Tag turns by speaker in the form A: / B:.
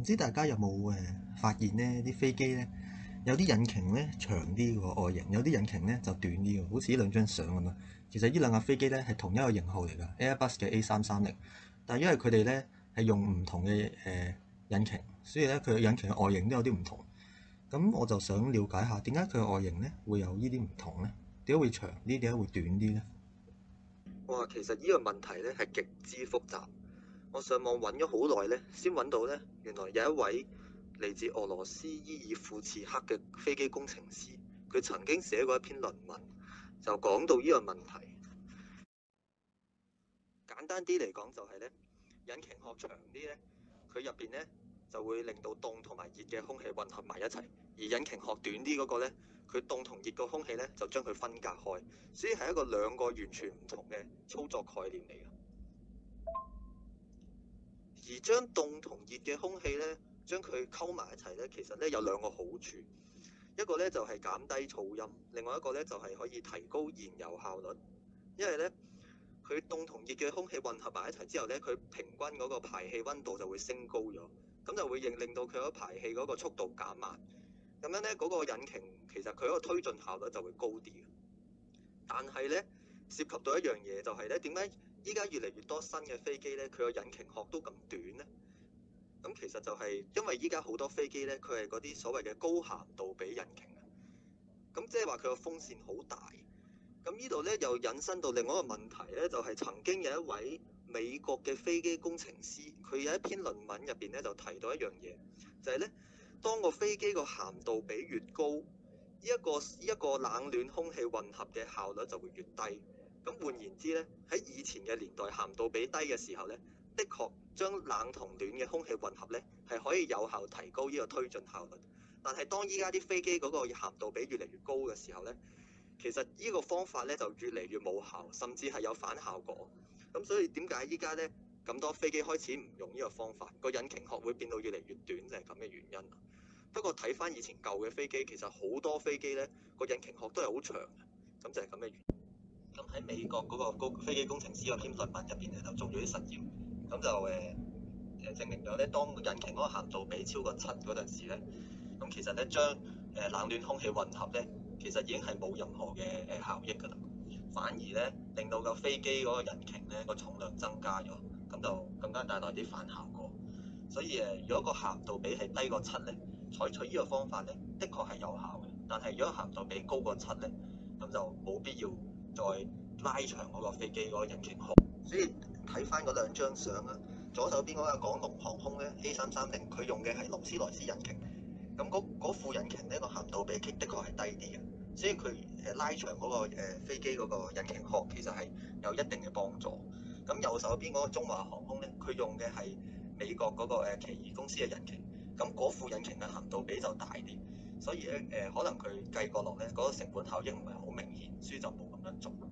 A: 唔知大家有冇發現呢啲飛機呢，有啲引擎呢長啲個外形，有啲引擎呢就短啲嘅，好似呢兩張相咁樣。其實呢兩架飛機呢係同一個型號嚟㗎，Airbus 嘅 A330。但係因為佢哋呢係用唔同嘅引擎，所以呢佢嘅引擎嘅外形都有啲唔同。咁我就想了解下點解佢嘅外形呢會有呢啲唔同呢？點解會長啲？點解會短啲呢？
B: 哇，其實呢個問題咧係極之複雜。我上網揾咗好耐咧，先揾到咧，原來有一位嚟自俄羅斯伊爾庫茨克嘅飛機工程師，佢曾經寫過一篇論文，就講到呢個問題。簡單啲嚟講就係咧，引擎殼長啲咧，佢入邊咧就會令到凍同埋熱嘅空氣混合埋一齊；而引擎殼短啲嗰個咧，佢凍同熱嘅空氣咧就將佢分隔開，所以係一個兩個完全唔同嘅操作概念嚟嘅。而將凍同熱嘅空氣咧，將佢溝埋一齊咧，其實咧有兩個好處，一個咧就係減低噪音，另外一個咧就係可以提高燃油效率，因為咧佢凍同熱嘅空氣混合埋一齊之後咧，佢平均嗰個排氣溫度就會升高咗，咁就會令到佢嗰排氣嗰個速度減慢，咁樣咧嗰個引擎其實佢嗰個推進效率就會高啲嘅。但係咧涉及到一樣嘢就係咧，點解依家越嚟越多新嘅飛機咧，佢個引擎殼都咁短咧？咁其實就係因為依家好多飛機咧，佢係嗰啲所謂嘅高鹹度比引擎啊。咁即係話佢個風扇好大。咁呢度咧又引申到另外一個問題咧，就係曾經有一位美國嘅飛機工程師，佢有一篇論文入邊咧就提到一樣嘢，就係咧當個飛機個鹹度比越高，一個冷暖空氣混合嘅效率就會越低。咁換言之咧，喺以前嘅年代鹹度比低嘅時候咧，的確將冷同暖嘅空氣混合咧係可以有效提高呢個推進效率。但係當依家啲飛機嗰個鹹度比越嚟越高嘅時候咧，其實呢個方法咧就越嚟越冇效，甚至係有反效果。咁所以點解依家咧咁多飛機開始唔用呢個方法，個引擎殼會變到越嚟越短，就係咁嘅原因。不過睇翻以前舊嘅飛機，其實好多飛機咧個引擎殼都係好長嘅，咁就係咁嘅原因。咁喺美國嗰個飛機工程師嗰篇論文入邊咧，就做咗啲實驗，咁就證明咗咧，當引擎嗰個鹹度比超過7嗰陣時咧，咁其實咧將冷暖空氣混合咧，其實已經係冇任何嘅效益㗎啦，反而咧令到個飛機嗰個引擎咧個重量增加咗，咁就更加帶來啲反效果。所以如果個鹹度比係低過7咧，採取呢個方法咧，的確係有效嘅。但係如果鹹度比高過7咧，咁就冇必要再拉長嗰個飛機嗰個引擎殼。所以睇翻嗰兩張相啊，左手邊嗰個港龍航空咧 A330，佢用嘅係勞斯萊斯引擎，咁嗰副引擎呢個鹹度比的確係低啲嘅，所以佢拉長嗰個飛機嗰個引擎殼其實係有一定嘅幫助。咁右手邊嗰個中華航空咧，佢用嘅係美國嗰個奇異公司嘅引擎，咁嗰副引擎嘅鹹度比就大啲，所以咧可能佢計過落咧嗰個成本效益唔係好明顯，所以就冇咁樣做。